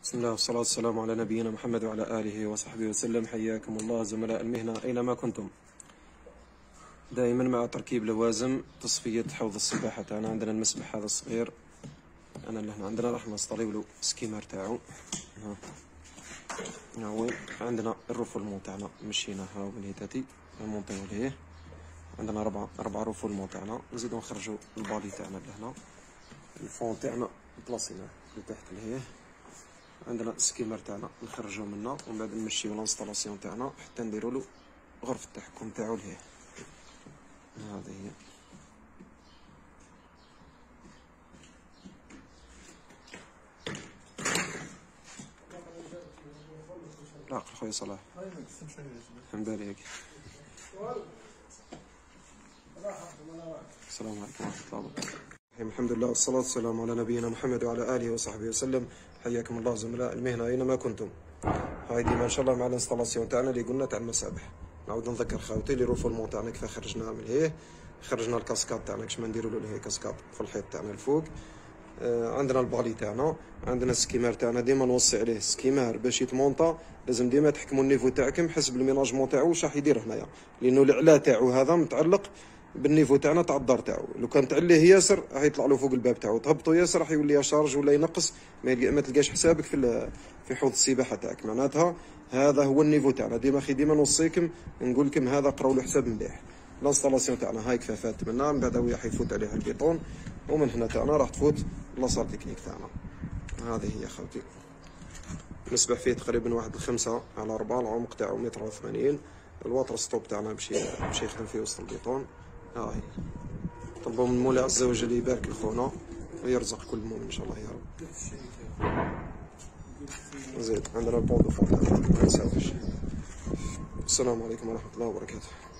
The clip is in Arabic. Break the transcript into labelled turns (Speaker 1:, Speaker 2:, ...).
Speaker 1: بسم الله والصلاة والسلام على نبينا محمد وعلى آله وصحبه وسلم. حياكم الله زملاء المهنة أينما كنتم. دائما مع تركيب لوازم تصفية حوض السباحة تاعنا. عندنا المسبح هذا الصغير أنا اللي هنا عندنا راح نصطليو له سكيمر تاعو. وين عندنا الرفولمون تاعنا مشيناها ولهيتاتي نمونطيو ليه. عندنا أربعة رفولمون تاعنا. نزيدو نخرجو البالي تاعنا لهنا. الفون تاعنا بلاصيناه لتحت لهيه. عندنا السكيمر تاعنا نخرجو منه ومن بعد نمشيو لانستالاسيون تاعنا حتى نديرو له غرفة التحكم تاعو لهيه. هذه هي. لا خويا صلاح حنبالي هيك. السلام عليكم ورحمة الله وبركاته. الحمد لله والصلاة والسلام على نبينا محمد وعلى آله وصحبه وسلم. حياكم الله زملاء المهنة أينما كنتم. هاي ديما إن شاء الله مع الانستالاسيون تاعنا اللي قلنا تاع المسابح. نعاود نذكر خاوتي لي روفولمون تاعنا كيف خرجناها من هيه. خرجنا الكاسكاد تاعنا كيش ما نديرو له هي كاسكاد في الحيط تاعنا الفوق. عندنا البالي تاعنا، عندنا السكيمار تاعنا ديما نوصي عليه سكيمار باش يتمونطا لازم ديما تحكموا النيفو تاعكم حسب الميناجمون تاعو واش راح يدير هنايا، لانه العلا تاعو هذا متعلق بالنيفو تاعنا تاع الدار تاعو. لو كان تعليه ياسر راح يطلع له فوق الباب تاعو، تهبطوا ياسر راح يولي شارج ولا ينقص ما تلقاش حسابك في حوض السباحه تاعك. معناتها هذا هو النيفو تاعنا. ديما نوصيكم نقول لكم هذا قراو له حساب مليح. الانستالاسيون تاعنا هاي كفافات منا، من بعد هو حيفوت عليها البيطون ومن هنا تاعنا راح تفوت لاصال تكنيك تاعنا. هذه هي خوتي. نسبح فيه تقريبا واحد 5/4، العمق تاعو 1.80 متر. الواتر ستوب تاعنا باش يخدم فيه وسط البيطون. ها هي. طلبوا من المولى عز وجل يبارك لخونا ويرزق كل مؤمن ان شاء الله يا رب. زين عندنا البون دو فون تاعنا ما نساوش. السلام عليكم ورحمة الله وبركاته.